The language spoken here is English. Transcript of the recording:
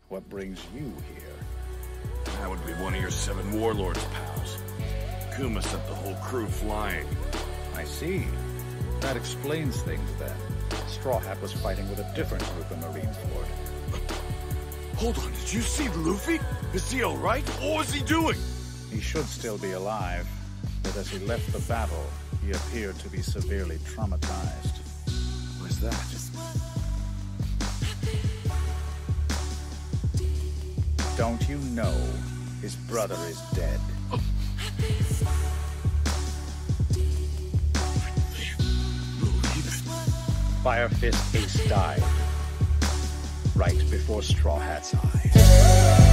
What brings you here? That would be one of your 7 warlords, pals. Kuma set the whole crew flying. I see. That explains things then. Straw Hat was fighting with a different group in Marineford. Hold on, did you see Luffy? Is he alright? What was he doing? He should still be alive, but as he left the battle, he appeared to be severely traumatized. What's that? Don't you know his brother is dead? Fire Fist Ace died right before Straw Hat's eyes.